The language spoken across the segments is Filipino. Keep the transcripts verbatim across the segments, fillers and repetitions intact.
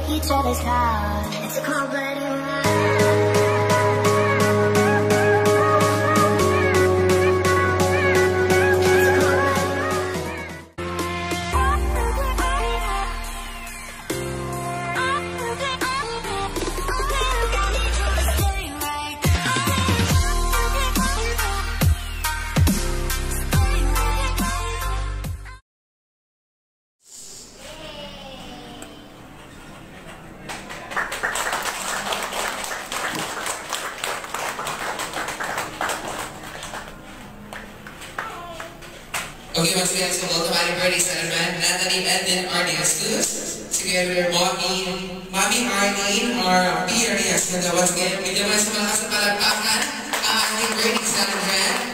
each other's car. It's a cold-blooded ride. Okay, once again, so welcome everybody, Cinnamon, Natalie, and then Arnius. Together, Mommy, Mommy Arlene, or P R S. And once again, medyo mas malakas na palagpakan ang ating Birdie Cinnamon.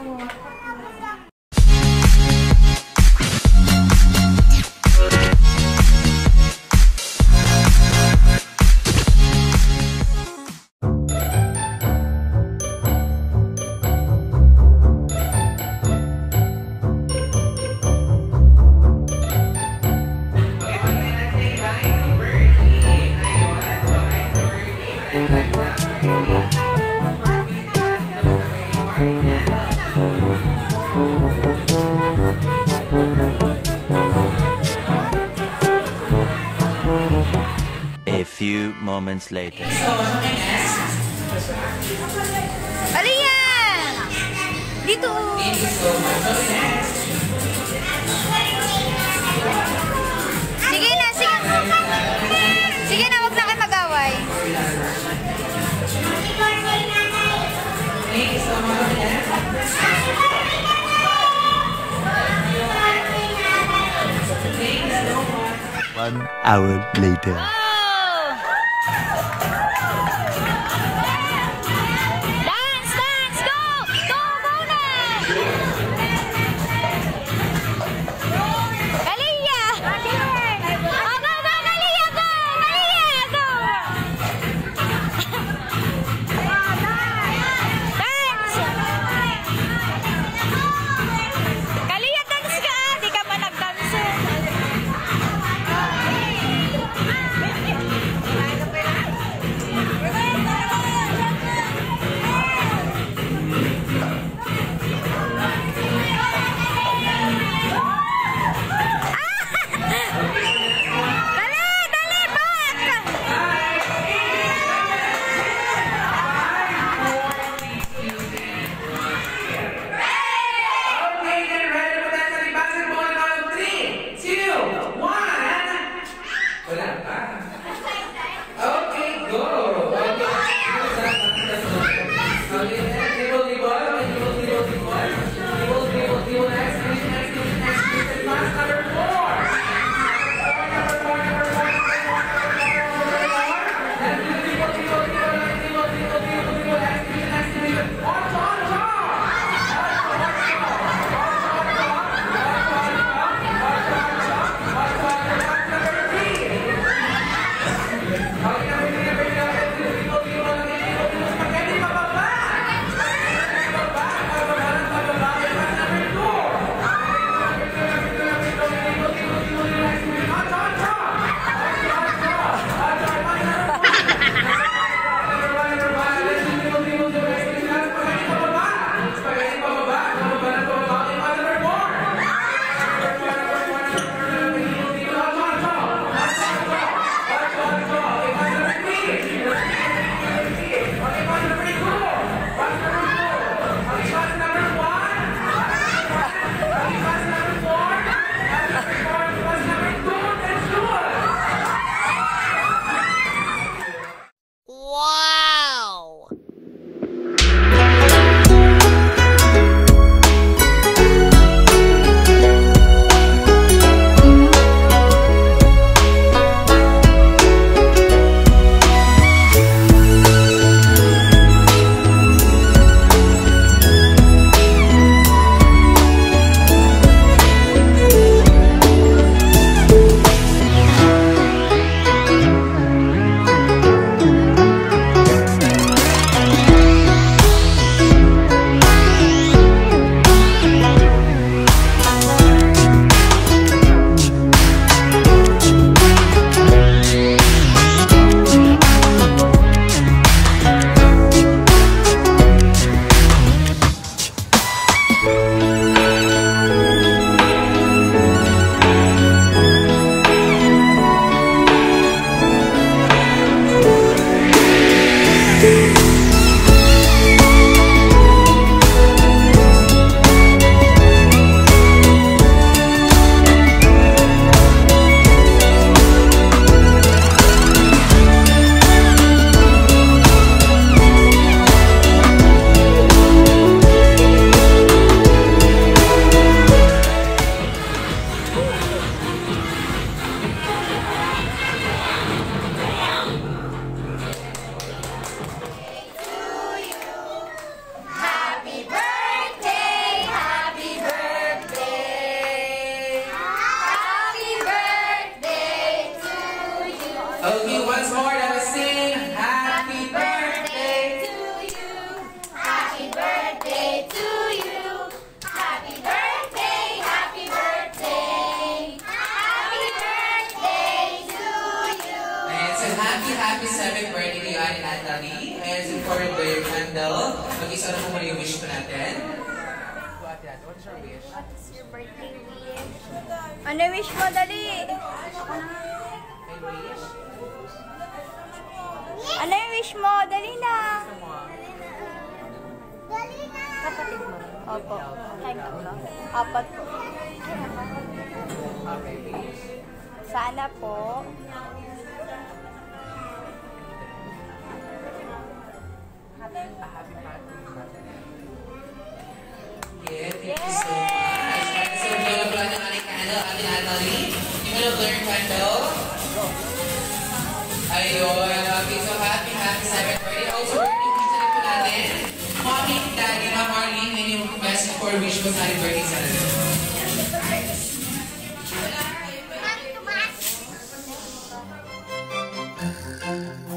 A few moments later. Aliyah! Dito! Sige na, sige. Sige na, huwag na kayo mag-away. One hour later. Okay, once more, let us sing. Happy birthday. to you. Happy birthday to you. Happy birthday, happy birthday. Happy birthday to you. Ayan, so happy, happy seventh birthday to you, Ate Natalie. Ayan, so for the candle, mag-isa na po muna yung wish ko natin. What is your wish? What is your birthday wish? Ano wish mo, dali? My wish? Ano yung wish mo? Dali na. Dali na. Kapatid mo? Opo. Ay, apat po. Okay, wish. Sana po. Yeah, thank you so much. So, blow blow ng ating candle, Ate Natalie. Yung blow blow yung candle. Ayun, okay, so happy, happy seventh birthday. Also, birthday wish na po natin. Mommy, Daddy, Ma'am Arlene, may yung message for wish ko sa ating birthday celebrate. Tumas.